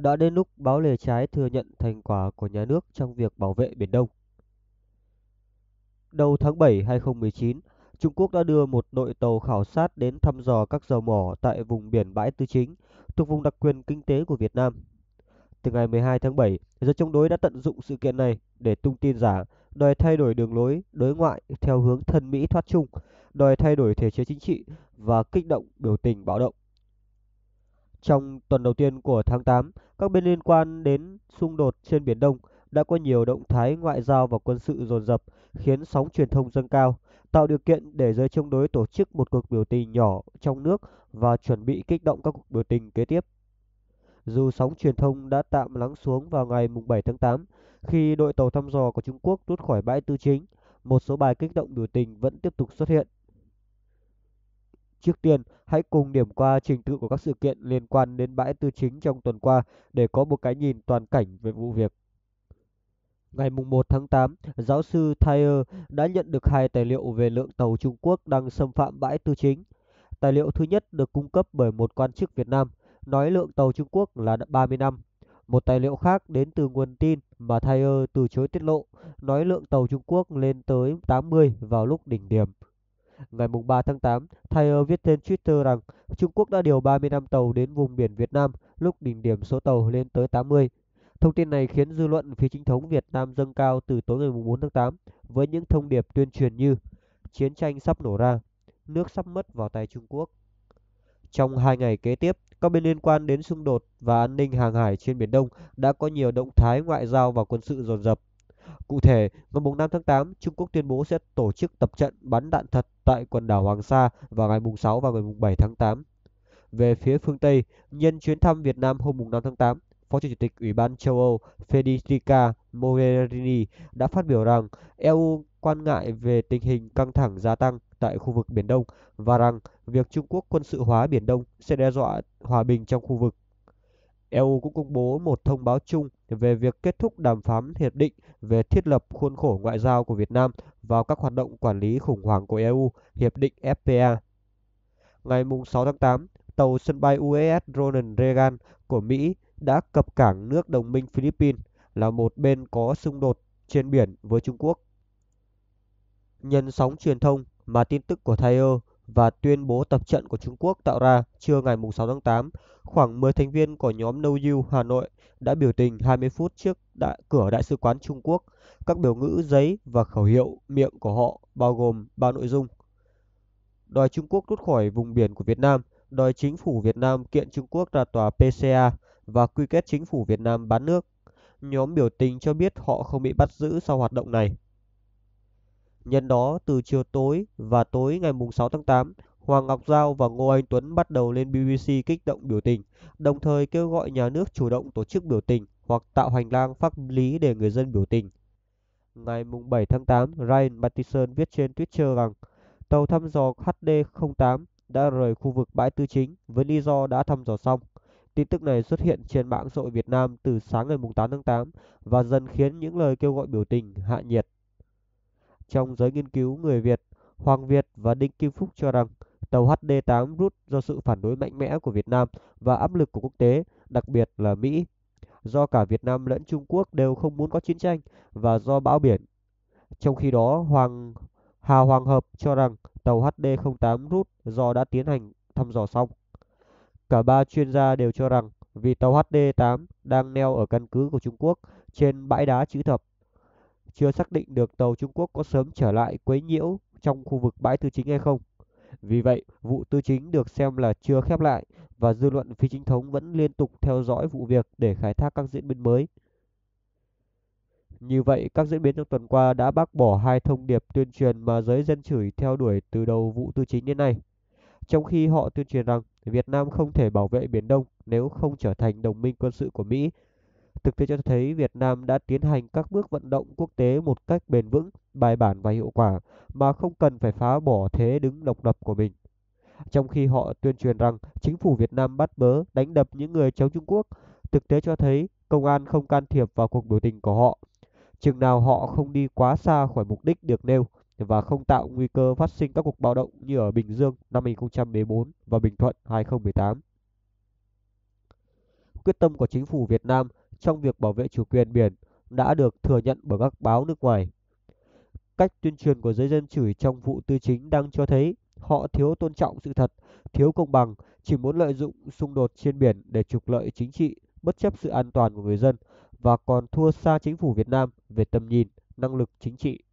Đã đến lúc báo lề trái thừa nhận thành quả của nhà nước trong việc bảo vệ Biển Đông. Đầu tháng 7 2019, Trung Quốc đã đưa một đội tàu khảo sát đến thăm dò các dầu mỏ tại vùng biển Bãi Tư Chính, thuộc vùng đặc quyền kinh tế của Việt Nam. Từ ngày 12 tháng 7, giới chống đối đã tận dụng sự kiện này để tung tin giả, đòi thay đổi đường lối đối ngoại theo hướng thân Mỹ thoát Trung, đòi thay đổi thể chế chính trị và kích động biểu tình bạo động. Trong tuần đầu tiên của tháng 8, các bên liên quan đến xung đột trên Biển Đông đã có nhiều động thái ngoại giao và quân sự dồn dập, khiến sóng truyền thông dâng cao, tạo điều kiện để giới chống đối tổ chức một cuộc biểu tình nhỏ trong nước và chuẩn bị kích động các cuộc biểu tình kế tiếp. Dù sóng truyền thông đã tạm lắng xuống vào ngày 7 tháng 8, khi đội tàu thăm dò của Trung Quốc rút khỏi bãi Tư Chính, một số bài kích động biểu tình vẫn tiếp tục xuất hiện. Trước tiên, hãy cùng điểm qua trình tự của các sự kiện liên quan đến bãi Tư Chính trong tuần qua để có một cái nhìn toàn cảnh về vụ việc. Ngày 1 tháng 8, giáo sư Thayer đã nhận được hai tài liệu về lượng tàu Trung Quốc đang xâm phạm bãi Tư Chính. Tài liệu thứ nhất được cung cấp bởi một quan chức Việt Nam, nói lượng tàu Trung Quốc là 30 năm. Một tài liệu khác đến từ nguồn tin mà Thayer từ chối tiết lộ, nói lượng tàu Trung Quốc lên tới 80 vào lúc đỉnh điểm. Ngày 3 tháng 8, Thayer viết trên Twitter rằng Trung Quốc đã điều 35 tàu đến vùng biển Việt Nam, lúc đỉnh điểm số tàu lên tới 80. Thông tin này khiến dư luận phía chính thống Việt Nam dâng cao từ tối ngày 4 tháng 8 với những thông điệp tuyên truyền như chiến tranh sắp nổ ra, nước sắp mất vào tay Trung Quốc. Trong 2 ngày kế tiếp, các bên liên quan đến xung đột và an ninh hàng hải trên Biển Đông đã có nhiều động thái ngoại giao và quân sự dồn dập. Cụ thể, ngày 5 tháng 8, Trung Quốc tuyên bố sẽ tổ chức tập trận bắn đạn thật tại quần đảo Hoàng Sa vào ngày 6 và ngày 7 tháng 8. Về phía phương Tây, nhân chuyến thăm Việt Nam hôm 5 tháng 8, Phó Chủ tịch Ủy ban châu Âu Federica Mogherini đã phát biểu rằng EU quan ngại về tình hình căng thẳng gia tăng tại khu vực Biển Đông và rằng việc Trung Quốc quân sự hóa Biển Đông sẽ đe dọa hòa bình trong khu vực. EU cũng công bố một thông báo chung về việc kết thúc đàm phán hiệp định về thiết lập khuôn khổ ngoại giao của Việt Nam vào các hoạt động quản lý khủng hoảng của EU, hiệp định FPA. Ngày 6 tháng 8, tàu sân bay USS Ronald Reagan của Mỹ đã cập cảng nước đồng minh Philippines, là một bên có xung đột trên biển với Trung Quốc. Nhân sóng truyền thông mà tin tức của Thayer và tuyên bố tập trận của Trung Quốc tạo ra, trưa ngày 6 tháng 8, khoảng 10 thành viên của nhóm No You Hà Nội đã biểu tình 20 phút trước cửa Đại sứ quán Trung Quốc. Các biểu ngữ giấy và khẩu hiệu miệng của họ bao gồm 3 nội dung: đòi Trung Quốc rút khỏi vùng biển của Việt Nam, đòi chính phủ Việt Nam kiện Trung Quốc ra tòa PCA và quy kết chính phủ Việt Nam bán nước. Nhóm biểu tình cho biết họ không bị bắt giữ sau hoạt động này. Nhân đó, từ chiều tối và tối ngày 6 tháng 8, Hoàng Ngọc Giao và Ngô Anh Tuấn bắt đầu lên BBC kích động biểu tình, đồng thời kêu gọi nhà nước chủ động tổ chức biểu tình hoặc tạo hành lang pháp lý để người dân biểu tình. Ngày 7 tháng 8, Ryan Matheson viết trên Twitter rằng tàu thăm dò HD-08 đã rời khu vực bãi Tư Chính với lý do đã thăm dò xong. Tin tức này xuất hiện trên mạng xã hội Việt Nam từ sáng ngày 8 tháng 8 và dần khiến những lời kêu gọi biểu tình hạ nhiệt. Trong giới nghiên cứu người Việt, Hoàng Việt và Đinh Kim Phúc cho rằng tàu HD-8 rút do sự phản đối mạnh mẽ của Việt Nam và áp lực của quốc tế, đặc biệt là Mỹ, do cả Việt Nam lẫn Trung Quốc đều không muốn có chiến tranh và do bão biển. Trong khi đó, Hà Hoàng Hợp cho rằng tàu HD-08 rút do đã tiến hành thăm dò xong. Cả ba chuyên gia đều cho rằng vì tàu HD-8 đang neo ở căn cứ của Trung Quốc trên bãi đá chữ thập, chưa xác định được tàu Trung Quốc có sớm trở lại quấy nhiễu trong khu vực bãi Tư Chính hay không. Vì vậy, vụ Tư Chính được xem là chưa khép lại và dư luận phi chính thống vẫn liên tục theo dõi vụ việc để khai thác các diễn biến mới. Như vậy, các diễn biến trong tuần qua đã bác bỏ hai thông điệp tuyên truyền mà giới dân chửi theo đuổi từ đầu vụ Tư Chính đến nay. Trong khi họ tuyên truyền rằng Việt Nam không thể bảo vệ Biển Đông nếu không trở thành đồng minh quân sự của Mỹ, thực tế cho thấy Việt Nam đã tiến hành các bước vận động quốc tế một cách bền vững, bài bản và hiệu quả mà không cần phải phá bỏ thế đứng độc lập của mình. Trong khi họ tuyên truyền rằng chính phủ Việt Nam bắt bớ, đánh đập những người chống Trung Quốc, thực tế cho thấy công an không can thiệp vào cuộc biểu tình của họ, chừng nào họ không đi quá xa khỏi mục đích được nêu và không tạo nguy cơ phát sinh các cuộc bạo động như ở Bình Dương năm 2014 và Bình Thuận 2018. quyết tâm của chính phủ Việt Nam trong việc bảo vệ chủ quyền biển đã được thừa nhận bởi các báo nước ngoài. Cách tuyên truyền của giới dân chửi trong vụ Tư Chính đang cho thấy họ thiếu tôn trọng sự thật, thiếu công bằng, chỉ muốn lợi dụng xung đột trên biển để trục lợi chính trị, bất chấp sự an toàn của người dân và còn thua xa chính phủ Việt Nam về tầm nhìn, năng lực chính trị.